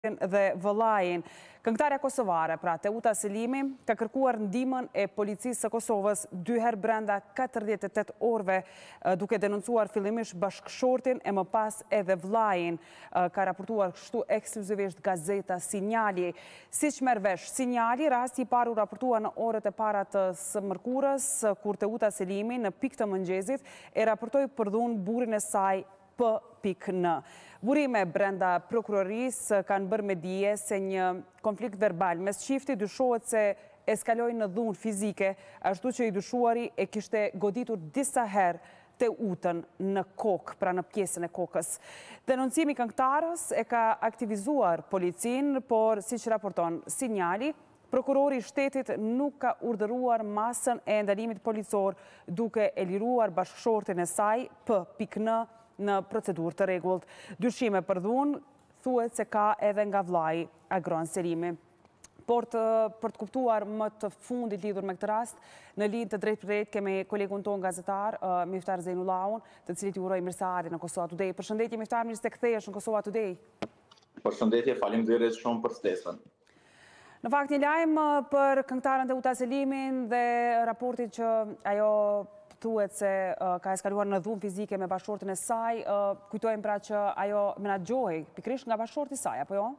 dhe Vëllajin. Këngëtarja kosovare, pra Teuta Selimi, ka kërkuar ndihmën e policisë së Kosovës 2 herë brenda 48 orëve, duke denoncuar fillimisht bashkëshortin e më pas edhe Vëllajin, ka raportuar kështu ekskluzivisht gazeta Sinjali. Siç merr vesh Sinjali, rasti i parë u raportua në orët e para të së mërkurës, kur Teuta Selimi në pikë të mëngjesit e raportoi për dhunë burrin e saj P.N. Burime brenda prokurorisë kanë bërë me dije se një konflikt verbal mes çiftit dyshohet se eskaloi në dhunë fizike, ashtu që i dyshuari e kishte goditur disa herë Teutën në kokë, pra në pjesën e kokës. Denoncimi këngëtarës e ka aktivizuar policinë, por siç raporton Sinjali, prokurori i shtetit nuk ka urdhëruar masën e ndalimit policor duke e liruar bashkëshortin e saj P.N. në procedurë të rregullt. Dyshime për dhunë thuhet se ka edhe nga vllai, agron Selimi. Por për të kuptuar më të fundit lidhur me këtë rast, në linjë të drejt për drejt kemi kolegun ton gazetar, Miftar Zejnullaun, të cilit ju uroj mirëseardhje në Kosova Today. Përshëndetje Miftar, mirë se kthehesh në Kosova Today. Përshëndetje, faleminderit shumë për ftesën. Në fakt një lajm për këngëtaren Teuta Selimin dhe raportin që ajo thuhet se ka eskaluar në dhunë fizike me bashkëshortin e saj, kujtojmë pra që ajo menaxhohej pikërisht nga bashkëshorti i saj, apo jo?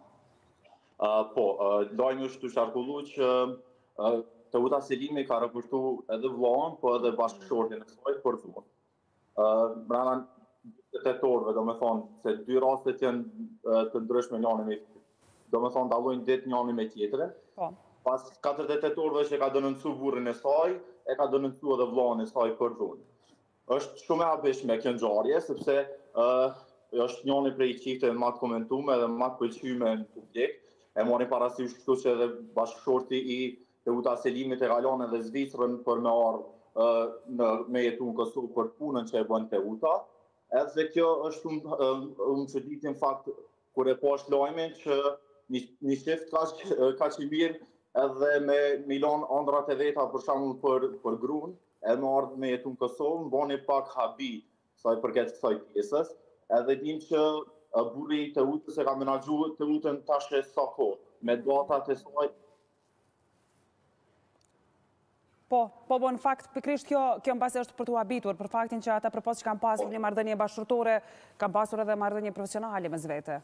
Po, lajmi është të qarkullu që Teuta Selimi ka raportuar edhe vllahun, po edhe bashkëshortin e saj për dhunë. Brenda 28 orëve, domethënë se dy rastet janë të ndryshme njëri me tjetrin. Domethënë dallojnë det njëri me tjetrin. Po. Pas 48 orëve që ka denoncuar burrin e saj, e ka denoncuar edhe vllahun e saj për dhunë. Është shumë e habishme kjo ngjarje, sepse është njëri prej çifteve më të komentuar dhe më të pëlqyeshme në publik. E mori parasysh kështu që edhe bashkëshorti i Teuta Selimit e kalon edhe Zvicrën për me ardhur me jetu në Kosovë për punën që e bën Teuta. Edhe kjo është unë çuditje në fakt kur e pash lajmin që një shift kaq i mirë edhe me milon ëndrat e veta për shembull për gruan, e më ardhur me jetu në Kosovë, bani pak habi sa i përket kësaj pjesës, edhe dim që burri i Teutës e ka menaxhuar Teutën tash sa kohë, me datat e saj. Po, në fakt, pikërisht kjo mbasi është për t'u habitur, për faktin që ata përpos që kanë pasur një marrëdhënie bashkëtorë, kanë pasur edhe marrëdhënie profesionale mes vete.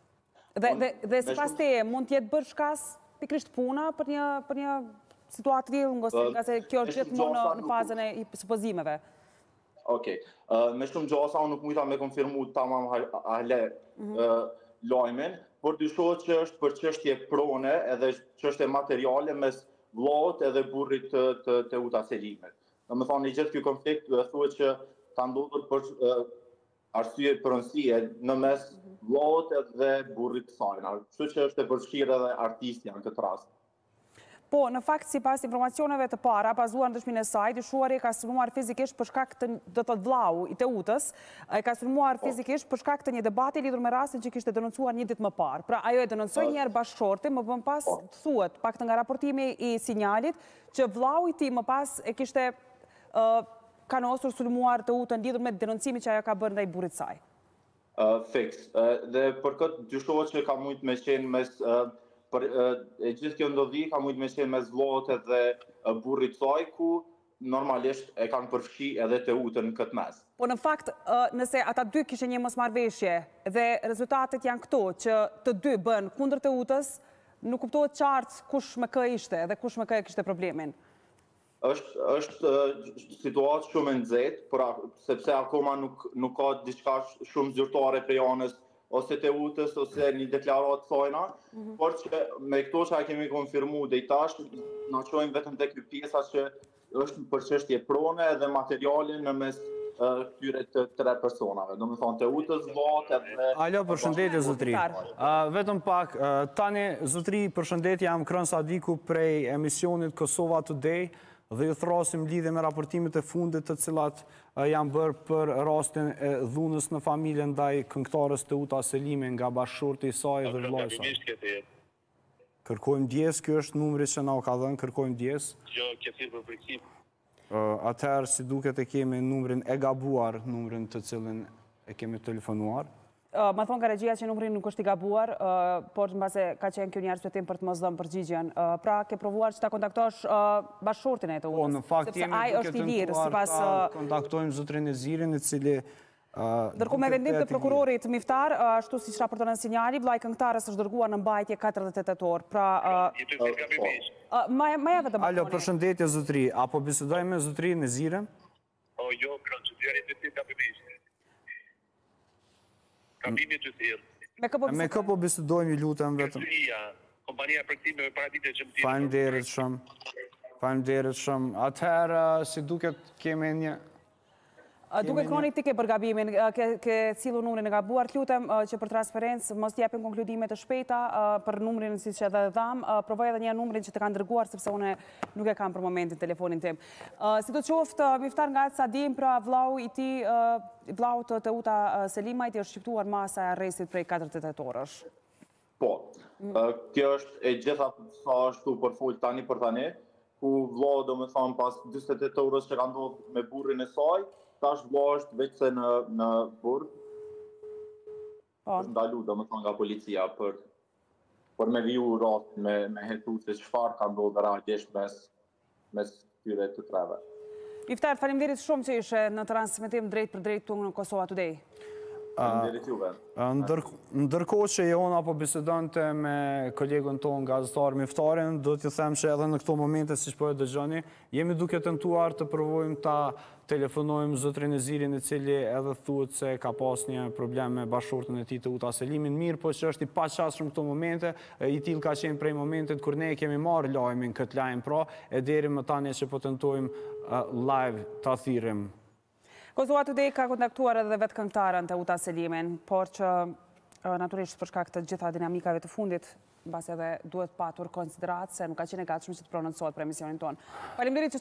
Dhe sipas teje, mund t'jetë bërë shkas pikërisht puna për një situatë tillë, nga se kjo është gjithmonë në fazën e supozimeve. Okej. Me shumë gjasa unë nuk mujta me konfirmu tamam hale lajmin, por dyshohet që është për çështje prone edhe çështje materiale mes vllahut edhe burrit të Teuta Selimit. Domethënë i gjithë ky konflikt thuhet që ka ndodhur për arsye pronësie në mes vllahut edhe burrit të saj. Kështu që është e përfshirë edhe artistja në këtë rast. Po, në fakt, sipas informacioneve të para, bazuar në dëshminë e saj, dyshuari ka sulmuar fizikisht për shkak të vllau i Teutës, ka sulmuar fizikisht për shkak të një debati lidhur me rastin që kishte denoncuar një ditë më parë. Pra, ajo e denoncoi një herë bashkëshortin, më pas thuhet, paktën nga raportimi i Sinjalit, që vllau i tij më pas e kishte kanosur sulmuar Teutën lidhur me denoncimin që ajo ka bërë ndaj burrit të saj. Fiks. Dhe për këtë dyshohet që ka mujt me qenë mes e gjithë kjo ndodhi ka mujt me qenë mes vllahut edhe burrit të saj, ku normalisht e kanë përfshi edhe Teutën në këtë mes. Po në fakt, nëse ata dy kishin një mosmarrëveshje dhe rezultatet janë këto, që të dy bën kundër Teutës, nuk kuptohet qartë kush me kë ishte dhe kush me kë kishte problemin. Është situatë shumë e nxehtë, sepse akoma nuk ka diçka shumë zyrtare prej anës ose Teutës ose një deklaratë thojna, por që me këto që kemi konfirmu dhe i tash, na çojmë vetëm tek pjesa që është për çështje prone dhe materiale në mes këtyre të tre personave. Domethënë Teutës, vllahut edhe... Alo, përshëndetje zotri. Vetëm pak, tani zotri, përshëndetje, jam Krën Sadiku prej emisionit Kosova Today dhe ju thrasim lidhje me raportimet e fundit të cilat janë bërë për rastin e dhunës në familje ndaj këngëtarës Teuta Selimi nga bashkëshorti i saj dhe vllai i saj. Kërkojmë ndjes, ky është numri që na u ka dhënë, kërkojmë ndjes. Jo, ke thirrë për preksim. Atëherë si duket e kemi numrin e gabuar, numrin të cilin e kemi telefonuar. Ma thonë ka regjia që numrin nuk është i gabuar, por në base ka qenë kjo një arsyetim për të mos dhënë përgjigjen. Pra, ke provuar që ta kontaktosh bashkëshortin e të utës? Po, në fakt jemi duke tentuar ta kontaktojmë zotrin e Zirin, i cili... Ndërkohë me vendim të prokurorit Miftar, ashtu si që raporton në sinjali, vllai këngëtarës është dërguar në mbajtje 48 orë. Pra... Maja vetëm... Alo, përshëndetje zotri, apo bisedojmë me zotrin e Zirin? O, jo, kërën që të gabimisht. Kabimi të thirë. Me kë po bisedojmë, i lutem vetëm? Kompania përktime me paradite që më tira. Faleminderit shumë. Atëherë, si duket keme një... Duke kronik ti ke për gabimin, ke cilu numrin e gabuar, të lutem që për transparencë mos t'japim konkludime të shpejta për numrin si që edhe dhamë, provoj edhe një numrin që të kanë dërguar, sepse une nuk e kam për momentin telefonin tim. Si të qoftë, Miftar, nga sa dim, pra vlau i ti, vlau të Teuta Selimajt, i është shqiptuar masa e arrestit prej 48 orësh. Po, kjo është e gjitha sa është për full tani për tani, ku vlau do me thamë pas 28 orës që ka ndodhë me burrin e saj, tash vlau është veç se në burg, është ndalu do me thonë nga policia për me viju rast me hetu se çfarë ka ndodhë realisht mes tyre të treve. Miftar, faleminderit shumë që ishe në transmetim drejt për drejt të në Kosova Today. Ndërkohë që Jona po bisedonte me kolegën tonë gazetar Miftarin, do t'ju them që edhe në këto momente, si që po e dëgjoni, jemi duke tentuar të provojmë ta telefonojmë zotrin e Zirin, i cili edhe thuhet se ka pas një problem me bashkëshortën e tij Teuta Selimin, mirë, po që është i paqashëm këto momente, i tillë ka qenë prej momentet kur ne kemi marrë lajmin këtë lajm, pra, e deri më tani që po tentojmë live ta thirrim. Kosova Today ka kontaktuar edhe vetë këngëtarën Teuta Selimin, por që naturisht për shkak të gjitha dinamikave të fundit, mbas edhe duhet patur konsiderat se nuk ka qenë e gatshme që të prononcohet për emisionin tonë. Faleminderit që